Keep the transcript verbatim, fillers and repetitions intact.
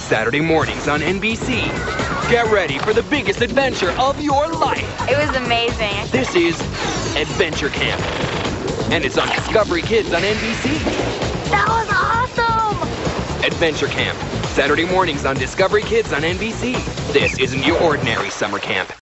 Saturday mornings on N B C. Get ready for the biggest adventure of your life. It was amazing. This is Adventure Camp. And it's on Discovery Kids on N B C. That was awesome! Adventure Camp. Saturday mornings on Discovery Kids on N B C. This isn't your ordinary summer camp.